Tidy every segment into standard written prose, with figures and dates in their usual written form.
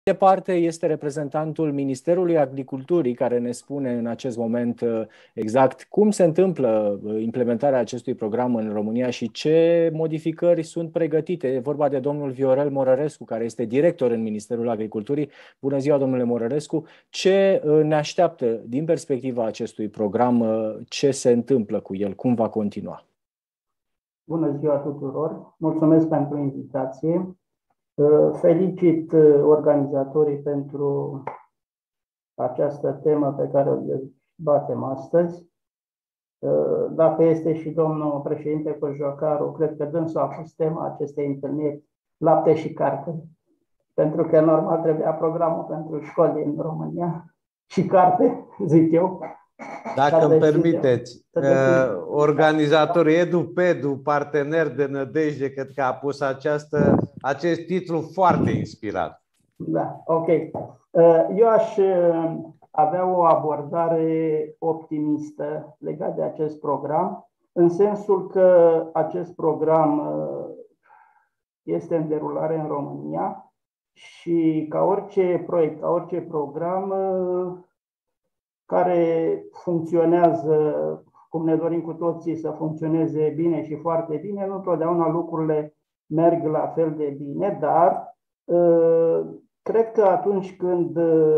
departe este reprezentantul Ministerului Agriculturii, care ne spune în acest moment exact cum se întâmplă implementarea acestui program în România și ce modificări sunt pregătite. E vorba de domnul Viorel Morărescu, care este director în Ministerul Agriculturii. Bună ziua, domnule Morărescu! Ce ne așteaptă din perspectiva acestui program? Ce se întâmplă cu el? Cum va continua? Bună ziua tuturor! Mulțumesc pentru invitație. Felicit organizatorii pentru această temă pe care o dezbatem astăzi. Dacă este și domnul președinte Cojocaru, cred că dânsul a pus tema acestei întâlniri, lapte și carte, pentru că normal trebuia programul pentru școli în România și carte, zic eu. Dacă îmi permiteți, organizatorul EduPedu, partener de nădejde, cred că a pus acest titlu foarte inspirat. Da, ok. Eu aș avea o abordare optimistă legat de acest program, în sensul că acest program este în derulare în România și ca orice proiect, ca orice program care funcționează cum ne dorim cu toții să funcționeze bine și foarte bine, nu totdeauna lucrurile merg la fel de bine, dar cred că atunci când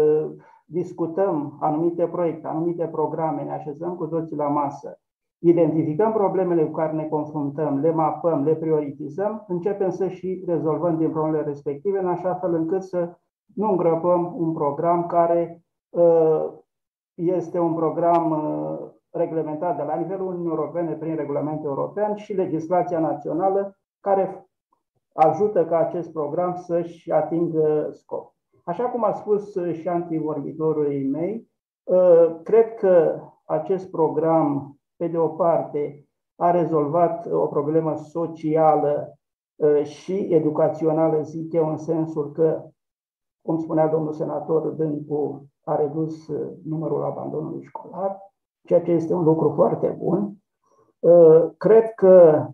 discutăm anumite proiecte, anumite programe, ne așezăm cu toții la masă, identificăm problemele cu care ne confruntăm, le mapăm, le prioritizăm, începem să și rezolvăm din problemele respective, în așa fel încât să nu îngrăpăm un program care este un program reglementat de la nivelul Uniunii Europene prin regulament european și legislația națională care ajută ca acest program să-și atingă scop. Așa cum a spus și antivorbitorii mei, cred că acest program, pe de o parte, a rezolvat o problemă socială și educațională, zic eu, în sensul că, cum spunea domnul senator Dâncu, a redus numărul abandonului școlar, ceea ce este un lucru foarte bun. Cred că,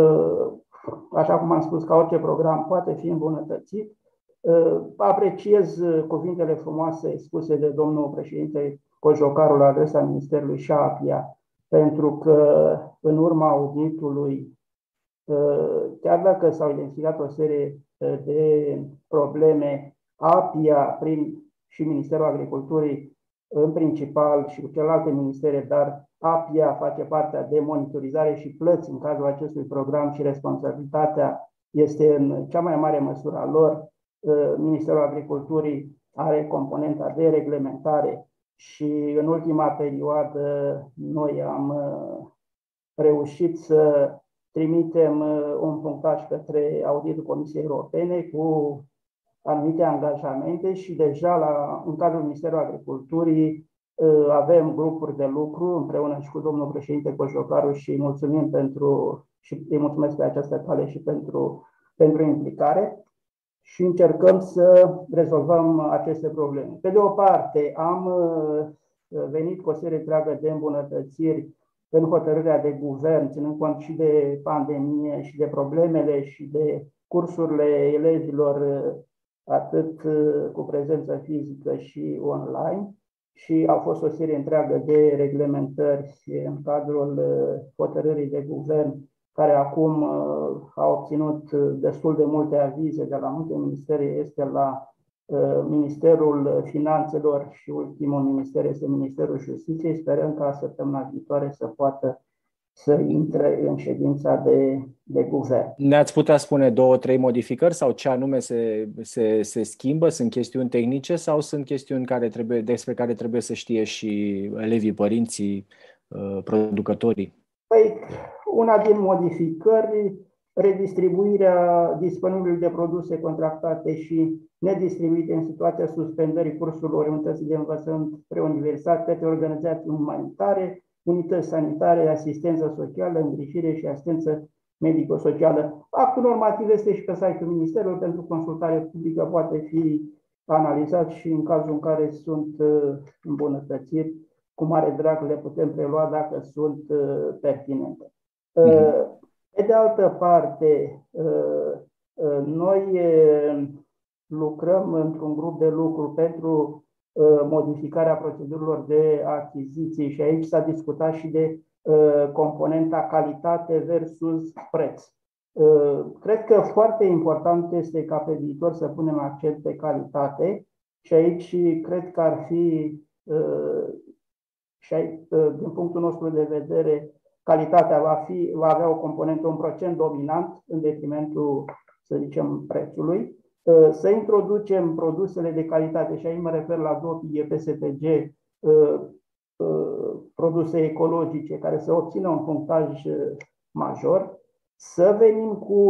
așa cum am spus, ca orice program poate fi îmbunătățit. Apreciez cuvintele frumoase spuse de domnul președinte Cojocaru la adresa Ministerului și a APIA, pentru că în urma auditului, chiar dacă s-au identificat o serie de probleme, APIA și Ministerul Agriculturii în principal și cu celelalte ministere, dar APIA face partea de monitorizare și plăți în cazul acestui program și responsabilitatea este în cea mai mare măsură a lor. Ministerul Agriculturii are componenta de reglementare și în ultima perioadă noi am reușit să trimitem un punctaj către auditul Comisiei Europene cu anumite angajamente și deja în cadrul Ministerului Agriculturii avem grupuri de lucru împreună și cu domnul președinte Cojocaru și îi mulțumesc pe această cale și pentru implicare și încercăm să rezolvăm aceste probleme. Pe de o parte, am venit cu o serie întreagă de îmbunătățiri în hotărârea de guvern, ținând cont și de pandemie și de problemele și de cursurile elevilor atât cu prezență fizică și online, și au fost o serie întreagă de reglementări în cadrul hotărârii de guvern, care acum a obținut destul de multe avize de la multe ministere, este la Ministerul Finanțelor și ultimul minister este Ministerul Justiției. Sperăm ca săptămâna viitoare să poată să intre în ședința de guvern. Ne-ați putea spune 2-3 modificări sau ce anume se schimbă? Sunt chestiuni tehnice sau sunt chestiuni despre care trebuie să știe și elevii, părinții, producătorii? Păi, una din modificări, redistribuirea disponibilului de produse contractate și nedistribuite în situația suspendării cursurilor unității de învățământ preuniversitar către organizații umanitare, unități sanitare, asistență socială, îngrijire și asistență medico-socială. Actul normativ este și pe site-ul Ministerului, pentru consultare publică poate fi analizat și în cazul în care sunt îmbunătățiri, cu mare drag le putem prelua dacă sunt pertinente. Pe de altă parte, noi lucrăm într-un grup de lucru pentru modificarea procedurilor de achiziții și aici s-a discutat și de componenta calitate versus preț. Cred că foarte important este ca pe viitor să punem accent pe calitate și aici cred că ar fi, și aici, din punctul nostru de vedere, calitatea va avea o componentă, un procent dominant în detrimentul, să zicem, prețului. Să introducem produsele de calitate, și aici mă refer la DOPI, PSPG, produse ecologice care să obțină un punctaj major, să venim cu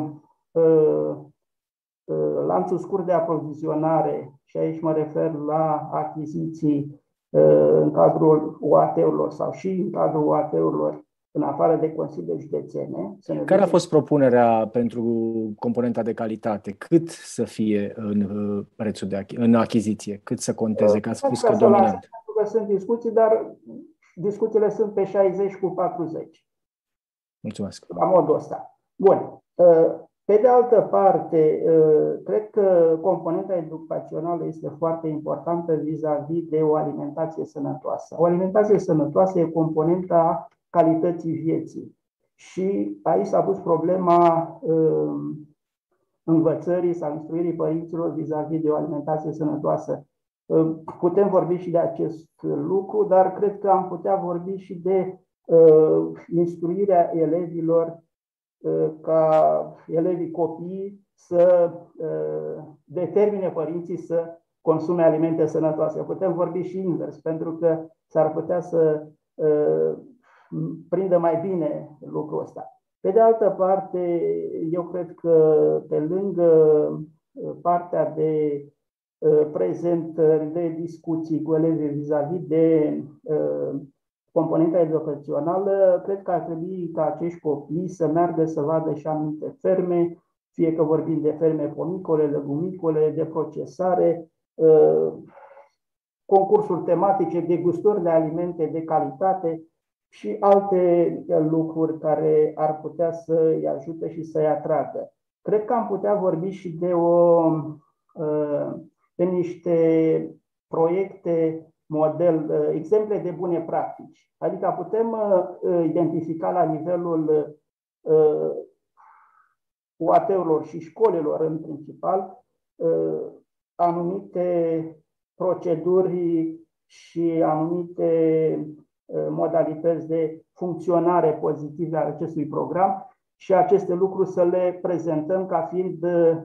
lanțul scurt de aprovizionare, și aici mă refer la achiziții în cadrul UAT-urilor sau și în cadrul UAT-urilor în afară de consiliile județene. Care a fost propunerea pentru componenta de calitate? Cât să fie în prețul în achiziție? Cât să conteze? Că ați spus că dominant. Pentru că sunt discuții, dar discuțiile sunt pe 60 cu 40. Mulțumesc. La modul ăsta. Bun. Pe de altă parte, cred că componenta educațională este foarte importantă vis-a-vis de o alimentație sănătoasă. O alimentație sănătoasă e componenta calității vieții. Și aici s-a pus problema învățării sau instruirii părinților vis-a-vis de o alimentație sănătoasă. Putem vorbi și de acest lucru, dar cred că am putea vorbi și de instruirea elevilor, ca elevii copiii să determine părinții să consume alimente sănătoase. Putem vorbi și invers, pentru că s-ar putea să prindă mai bine lucrul ăsta. Pe de altă parte, eu cred că pe lângă partea de prezentări, de discuții cu elevii vis-a-vis de componenta educațională, cred că ar trebui ca acești copii să meargă să vadă și anumite ferme, fie că vorbim de ferme pomicole, legumicole, de procesare, concursuri tematice, degustări de alimente de calitate și alte lucruri care ar putea să îi ajute și să-i atragă. Cred că am putea vorbi și de niște proiecte model, exemple de bune practici. Adică putem identifica la nivelul UAT-urilor și școlilor în principal anumite proceduri și anumite modalități de funcționare pozitive a acestui program și aceste lucruri să le prezentăm ca fiind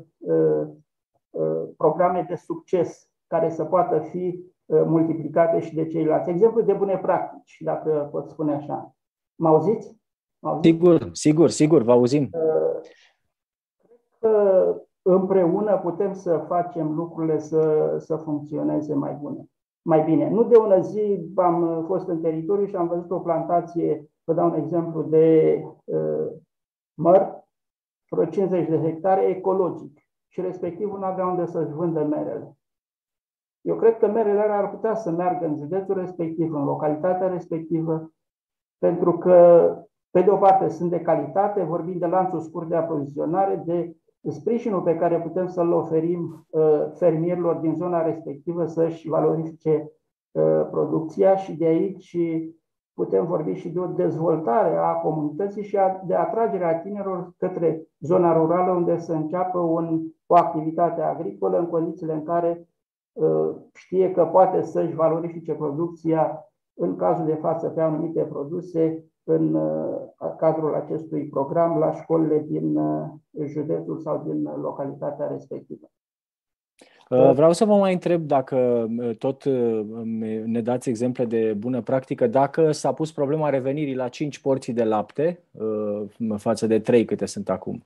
programe de succes care să poată fi multiplicate și de ceilalți. Exemplu de bune practici, dacă pot spune așa. Mă auziți? Sigur, vă auzim. Cred că împreună putem să facem lucrurile să funcționeze mai bine. Nu de ună zi am fost în teritoriu și am văzut o plantație, vă dau un exemplu de măr, vreo 50 de hectare ecologic și respectivul nu avea unde să-și vândă merele. Eu cred că merele ar putea să meargă în județul respectiv, în localitatea respectivă, pentru că, pe de o parte, sunt de calitate, vorbim de lanțul scurt de aprovizionare, de sprijinul pe care putem să-l oferim fermierilor din zona respectivă să-și valorifice producția și de aici putem vorbi și de o dezvoltare a comunității și de atragerea tinerilor către zona rurală unde să înceapă o activitate agricolă în condițiile în care știe că poate să-și valorifice producția în cazul de față pe anumite produse în cadrul acestui program la școlile din județul sau din localitatea respectivă. Vreau să vă mai întreb dacă tot ne dați exemple de bună practică, dacă s-a pus problema revenirii la 5 porții de lapte față de 3 câte sunt acum.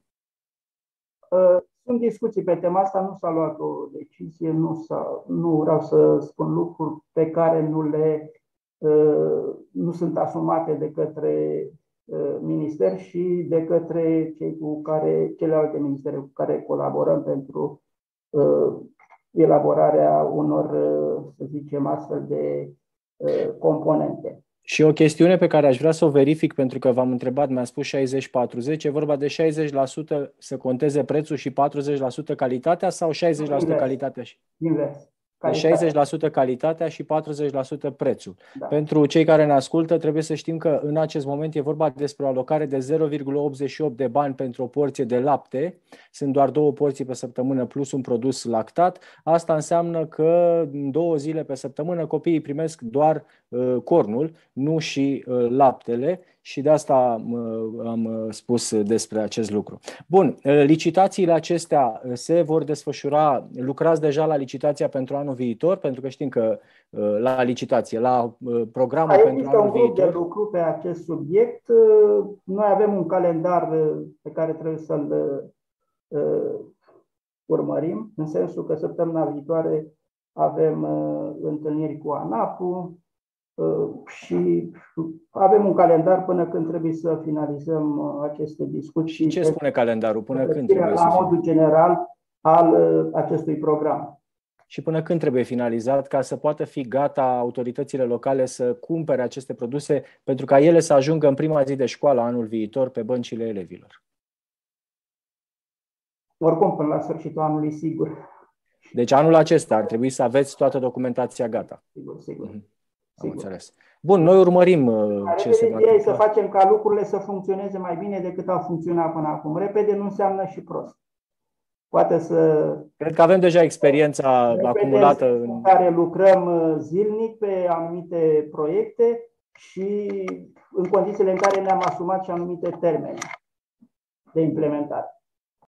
Sunt discuții pe tema asta, nu s-a luat o decizie, nu vreau să spun lucruri pe care nu sunt asumate de către minister și de către celelalte ministere cu care colaborăm pentru elaborarea unor, să zicem, astfel de componente. Și o chestiune pe care aș vrea să o verific, pentru că v-am întrebat, mi-a spus 60-40, e vorba de 60% să conteze prețul și 40% calitatea sau 60% calitatea? Invers. De 60% calitatea și 40% prețul. Da. Pentru cei care ne ascultă, trebuie să știm că în acest moment e vorba despre o alocare de 0,88 de bani pentru o porție de lapte. Sunt doar 2 porții pe săptămână plus un produs lactat. Asta înseamnă că 2 zile pe săptămână copiii primesc doar cornul, nu și laptele, și de asta am spus despre acest lucru. Bun, licitațiile acestea se vor desfășura, lucrați deja la licitația pentru anul viitor, pentru că știm că la licitație, la programul pentru anul viitor. Există un grup de lucru pe acest subiect. Noi avem un calendar pe care trebuie să-l urmărim, în sensul că săptămâna viitoare avem întâlniri cu ANAP-ul și avem un calendar până când trebuie să finalizăm aceste discuții. Ce spune calendarul? Până când trebuie la modul general al acestui program. Și până când trebuie finalizat ca să poată fi gata autoritățile locale să cumpere aceste produse pentru ca ele să ajungă în prima zi de școală anul viitor pe băncile elevilor? Oricum, până la sfârșitul anului, sigur. Deci anul acesta ar trebui să aveți toată documentația gata. Sigur. Am înțeles. Bun, noi urmărim ce se va întâmpla. Să facem ca lucrurile să funcționeze mai bine decât au funcționat până acum. Repede nu înseamnă și prost. Poate să... Cred că avem deja experiența acumulată în care lucrăm zilnic pe anumite proiecte și în condițiile în care ne-am asumat și anumite termene de implementare.